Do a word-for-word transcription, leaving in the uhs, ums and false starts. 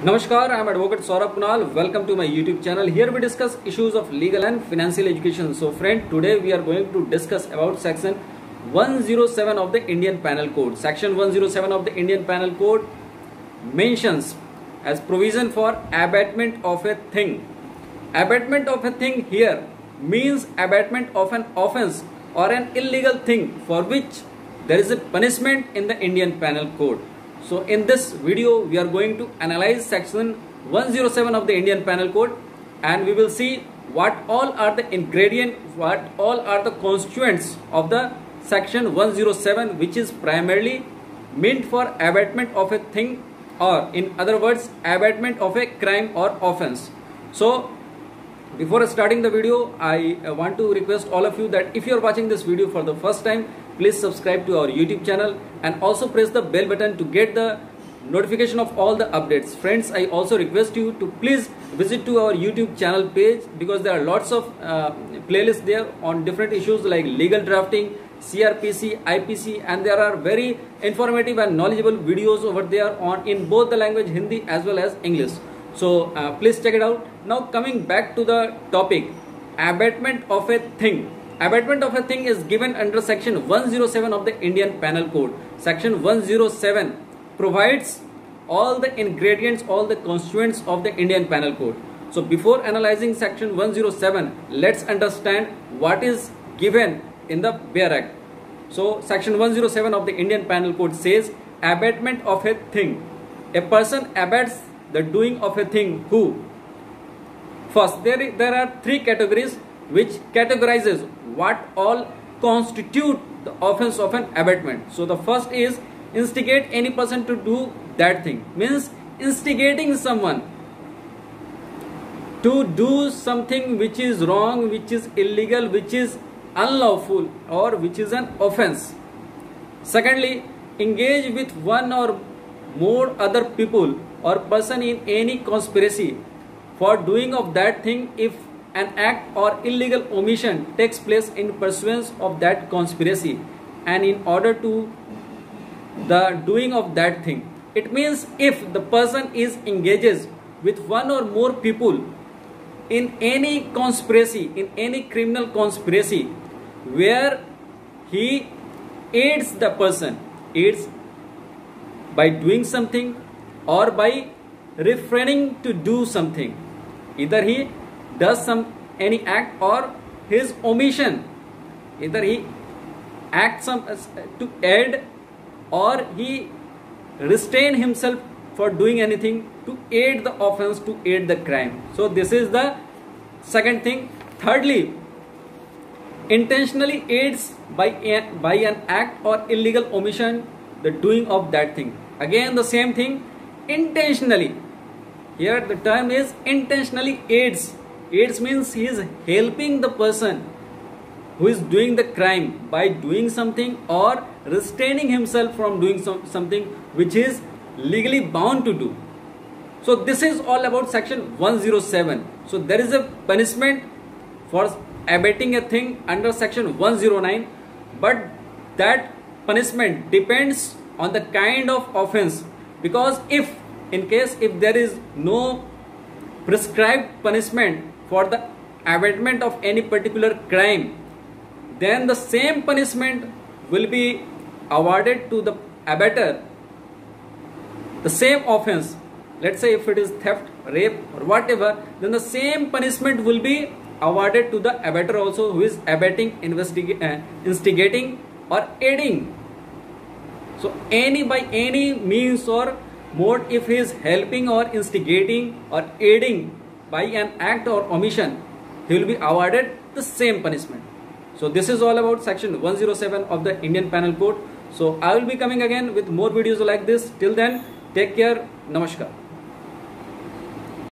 Namaskar, I am Advocate Saurabh Kunal. Welcome to my YouTube channel. Here we discuss issues of legal and financial education. So friend, today we are going to discuss about section one oh seven of the Indian Penal Code. Section one oh seven of the Indian Penal Code mentions as provision for abatement of a thing. Abatement of a thing here means abatement of an offence or an illegal thing for which there is a punishment in the Indian Penal Code. So in this video we are going to analyze section one oh seven of the Indian Penal Code, and we will see what all are the ingredients, what all are the constituents of the section one oh seven, which is primarily meant for abatement of a thing, or in other words abatement of a crime or offence. So before starting the video, I want to request all of you that if you are watching this video for the first time, please subscribe to our YouTube channel and also press the bell button to get the notification of all the updates. Friends, I also request you to please visit to our YouTube channel page, because there are lots of uh, playlists there on different issues like legal drafting, C R P C, I P C, and there are very informative and knowledgeable videos over there on in both the language Hindi as well as English. So uh, please check it out. Now coming back to the topic, abatement of a thing. Abatement of a thing is given under section one oh seven of the Indian Penal Code. Section one oh seven provides all the ingredients, all the constituents of the Indian Penal Code. So before analyzing section one oh seven, let's understand what is given in the bare act. So section one oh seven of the Indian Penal Code says abatement of a thing. A person abates the doing of a thing who, first there, there are three categories which categorizes what all constitute the offense of an abatement. So the first is instigate any person to do that thing, means instigating someone to do something which is wrong, which is illegal, which is unlawful, or which is an offense. Secondly, engage with one or more other people or person in any conspiracy for doing of that thing if an act or illegal omission takes place in pursuance of that conspiracy and in order to the doing of that thing. It means if the person is engages with one or more people in any conspiracy, in any criminal conspiracy where he aids the person, aids by doing something or by refraining to do something, either he does some any act or his omission, either he acts some uh, to aid or he restrain himself for doing anything to aid the offense, to aid the crime. So this is the second thing. Thirdly, intentionally aids by a, by an act or illegal omission the doing of that thing. Again the same thing, intentionally. Here the term is intentionally aids. Aids means he is helping the person who is doing the crime by doing something or restraining himself from doing some, something which is legally bound to do. So this is all about section one oh seven. So there is a punishment for abating a thing under section one oh nine, but that punishment depends on the kind of offense, because if in case if there is no prescribed punishment for the abatement of any particular crime, then the same punishment will be awarded to the abater. The same offense, let's say if it is theft, rape or whatever, then the same punishment will be awarded to the abater also, who is abetting, investigating, uh, instigating or aiding. So any by any means or mode, if he is helping or instigating or aiding by an act or omission, he will be awarded the same punishment. So this is all about section one oh seven of the Indian Penal Code. So I will be coming again with more videos like this. Till then, take care. Namaskar.